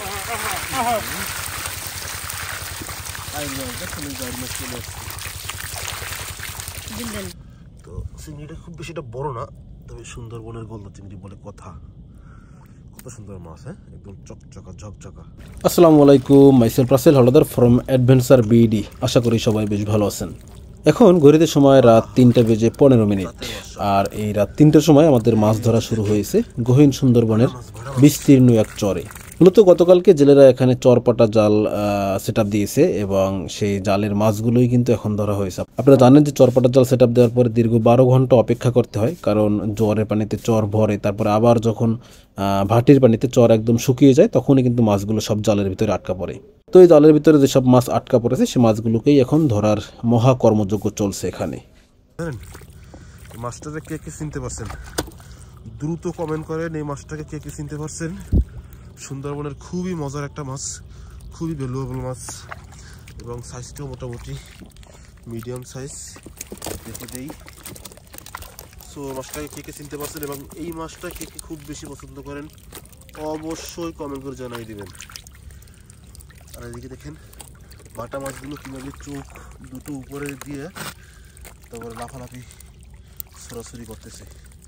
তো চিংড়িটা খুব বেশি বড় না, তবে সুন্দরবনের গলদা চিংড়ি বলে কথা। কত সুন্দর মাছ, হ্যাঁ, একদম চকচকা ঝকঝকা। আসসালামু আলাইকুম, myself Rasel Haldar from adventure BD. আশা করি সবাই বেশ ভালো আছেন। এখন ঘড়িতে সময় রাত 3:15 আর এই রাত 3টার সময় আমাদের মাছ ধরা শুরু হয়েছে গহীন সুন্দরবনের বিস্তীর্ণ এক চরে। মূলত গতকালকে জেলেরা এখানে চরপাটা জাল সেট আপ দিয়েছে এবং সেই জালের মাছগুলোই কিন্তু এখন ধরা হয়েছে। আপনারা জানেন যে চরপাটা জাল সেট আপ দেওয়ার পরে দীর্ঘ 12 ঘন্টা অপেক্ষা করতে হয়, কারণ জোয়ারের পানিতে চর ভরে, তারপরে আবার যখন ভাটির পানিতে চর একদম শুকিয়ে যায় তখনই কিন্তু মাছগুলো সব জালের ভিতরে আটকা পড়ে। তো এই জালের ভিতরে যেসব মাছ আটকা পড়েছে সেই মাছগুলোকেই এখন ধরার মহা কর্মযজ্ঞ চলছে এখানে। মাছটাকে কে কে চিনতে পারছেন দ্রুত কমেন্ট করেন। এই মাছটাকে কে কে চিনতে পারছেন? সুন্দরবনের খুবই মজার একটা মাছ, খুবই ভ্যালুয়েবল মাছ এবং সাইজটাও মোটামুটি মিডিয়াম সাইজ। দেখে দেই। সো মাছটাকে কে কে চিনতে পারছেন এবং এই মাছটা কে কে খুব বেশি পছন্দ করেন অবশ্যই কমেন্ট করে জানাই দিবেন। আর এদিকে দেখেন বাটা মাছগুলো কীভাবে চোখ দুটো উপরে দিয়ে তারপরে লাফালাফি সরাসরি করতেছে।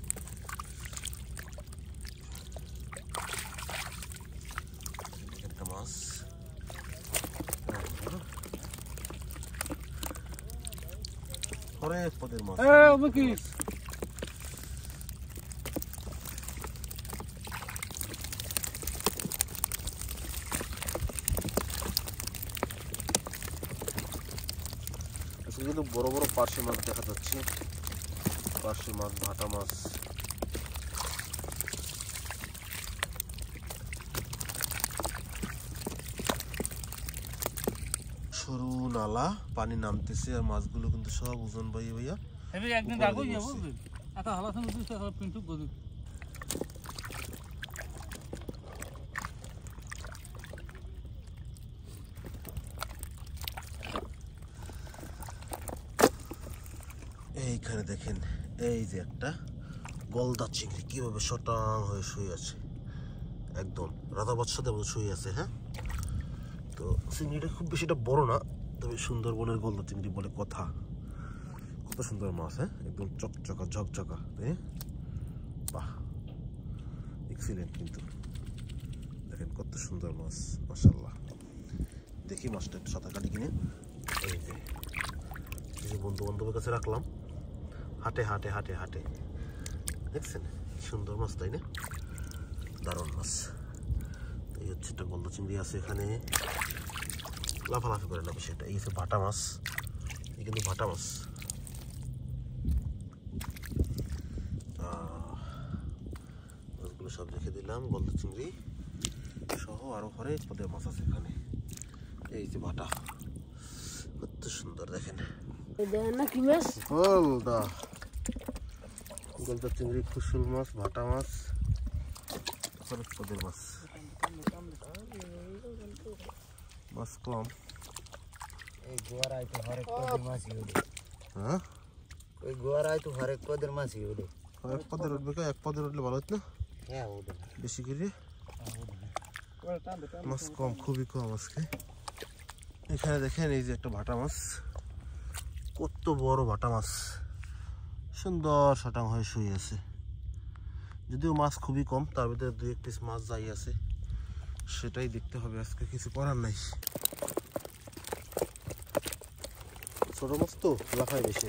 একটা মাছ অনেক পদের মাছ। কিন্তু বড় বড় পার্শে মাছ দেখা যাচ্ছে, পার্শে মাছ, ভাটা মাছ। সরু নালা, পানি নামতেছে আর মাছগুলো কিন্তু সব ওজন ভাইয়া ভাইয়া। এইখানে দেখেন এই যে একটা গলদা চিংড়ি কিভাবে শটাং হয়ে শুয়ে আছে, একদম রাধা বাদশাদের মতো শুয়ে আছে। হ্যাঁ, তো চিংড়িটা খুব বেশি বড় না, তবে সুন্দরবনের গলদা চিংড়ি বলে কথা। কত সুন্দর মাছ, হ্যাঁ, একদম চকচকা ঝকঝকা। বাহ, এক্সিলেন্ট। কিন্তু দেখেন কত সুন্দর মাছ, মাশাআল্লাহ। দেখি মাছটা একটু সাঁতার কাটি কিনে এই যে বন্ধু বান্ধবের কাছে রাখলাম। হাটে হাটে হাটে হাটে দেখছেন সুন্দর মাছ, তাই না? দারুণ মাছ। এই হচ্ছে একটা গলদা চিংড়ি আছে এখানে, লাফালাফি করে না বিষয়টা। এই হচ্ছে ভাটা মাছ, এই কিন্তু ভাটা মাছ। মাছগুলো সব রেখে দিলাম, গলদা চিংড়ি সহ আরো হরেক পদের মাছ আছে এখানে। এই যে ভাটা, কত সুন্দর দেখেন। গলদা চিংড়ি, কুশুল মাছ, ভাটা মাছ, হরেক পদের মাছ। মাছ কম। এই গোয়ারায় তো হরেক পদের মাছই উঠে। হ্যাঁ, ওই গোয়ারায় তো হরেক পদের মাছই উঠে। হরেক পদের উঠবে, এক পদের উঠলে ভালো হতো না? হ্যাঁ উঠে বেশি করে মাছ কম, খুবই কম আজকে। এখানে দেখেন এই যে একটা ভাটা মাছ, কত বড় ভাটা মাছ, সুন্দর শটাং হয়ে শুয়ে আছে। যদিও মাছ খুবই কম, তার ভিতরে 2-1 পিস মাছ যাই আছে, সেটাই দেখতে হবে, আজকে কিছু করার নাই। ছোট মাছ তো লাফায় বেশি।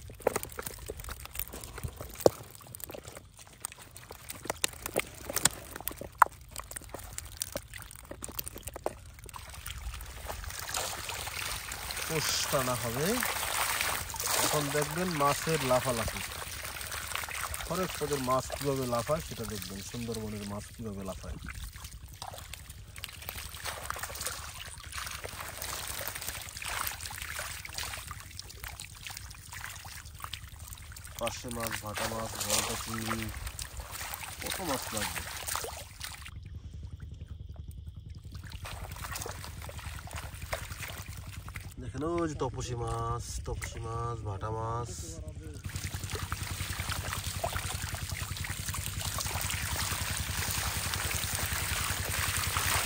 পোষ টানা হবে, এখন দেখবেন মাছের লাফালাফি। হরেক পদের মাছ কিভাবে লাফায় সেটা দেখবেন, সুন্দরবনের মাছ কিভাবে লাফায়। পার্শে মাছ, ভাটা মাছ, গলদা চিংড়ি, কত মাছ লাগবে। দেখেন ওই যে তপসী মাছ, ভাটা মাছ।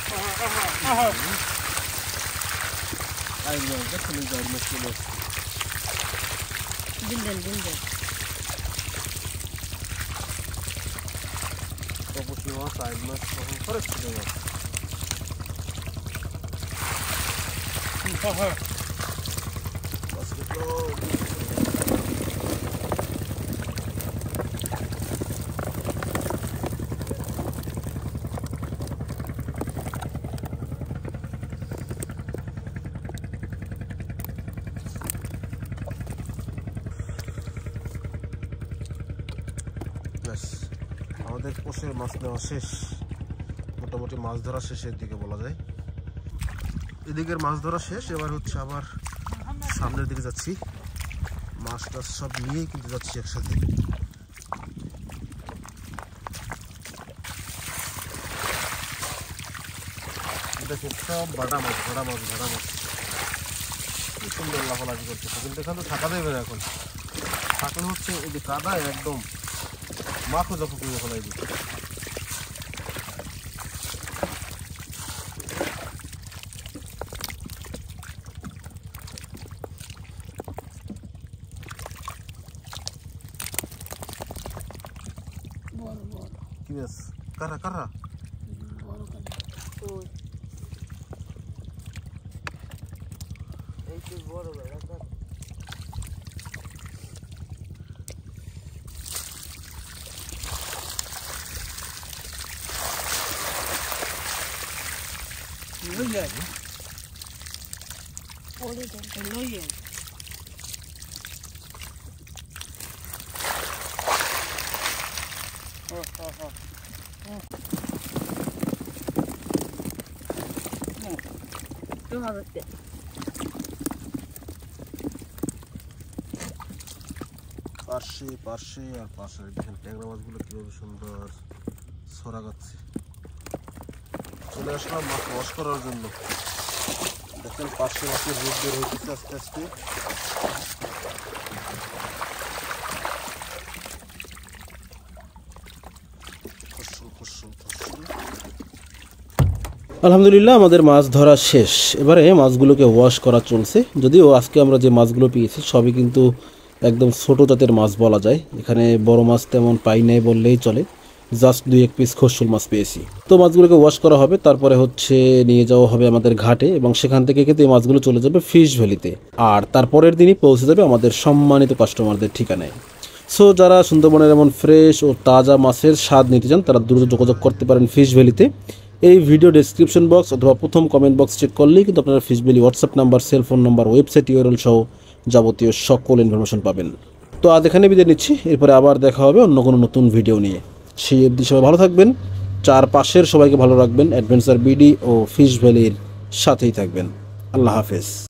আমাদের পোষের মাছ নেওয়া শেষ, মোটামুটি মাছ ধরা শেষের দিকে বলা যায়। এদিকের মাছ ধরা শেষ, এবার হচ্ছে আবার সামনের দিকে যাচ্ছি। মাছ টাছ সব নিয়েই কিন্তু যাচ্ছি একসাথে। দেখুন সব বাটা মাছ, ভাড়া মাছ, ভাড়া মাছ, কি সুন্দর লাফালাফি করতেছে। কিন্তু এখানে তো থাকা যাবে না, এখন থাকলে হচ্ছে এই যে কাদায় একদম মাখো যখন করে ফেলাই দিচ্ছে। কি বেশ কারা কারা বড় বেড়া পাশে পাশে আর পাশে দেখেন ট্যাংরা মাছগুলো কিভাবে সুন্দর ছড়াগাচ্ছে। চলে আসলাম মাছ ওয়াশ করার জন্য। দেখেন পাশে মাছের রূপ বের হইতেছে আস্তে আস্তে। আলহামদুলিল্লাহ আমাদের মাছ ধরা শেষ। এবারে মাছগুলোকে ওয়াশ করা চলছে। যদিও আজকে আমরা যে মাছগুলো পেয়েছি সবই কিন্তু একদম ছোট জাতের মাছ বলা যায়। এখানে বড় মাছ তেমন পাই নাই বললেই চলে, জাস্ট 2-1 পিস খরশুল মাছ পেয়েছি। তো মাছগুলোকে ওয়াশ করা হবে, তারপরে হচ্ছে নিয়ে যাওয়া হবে আমাদের ঘাটে এবং সেখান থেকে কিন্তু এই মাছগুলো চলে যাবে ফিশ ভ্যালিতে, আর তারপরের দিনই পৌঁছে যাবে আমাদের সম্মানিত কাস্টমারদের ঠিকানায়। সো যারা সুন্দরবনের এমন ফ্রেশ ও তাজা মাছের স্বাদ নিতে চান তারা দ্রুত যোগাযোগ করতে পারেন ফিশ ভ্যালিতে। এই ভিডিও ডেসক্রিপশন বক্স অথবা প্রথম কমেন্ট বক্স চেক করলেই কিন্তু আপনারা fish valley WhatsApp number, cellphone number, website URL সহ যাবতীয় সকল ইনফরমেশন পাবেন। তো আজ এখানে বিদায় নিচ্ছি, এরপরে আবার দেখা হবে অন্য কোনো নতুন ভিডিও নিয়ে। সেই অবধি সবাই ভালো থাকবেন, চারপাশের সবাইকে ভালো রাখবেন, অ্যাডভেঞ্চার বিডি ও ফিশ ভ্যালির সাথেই থাকবেন। আল্লাহ হাফেজ।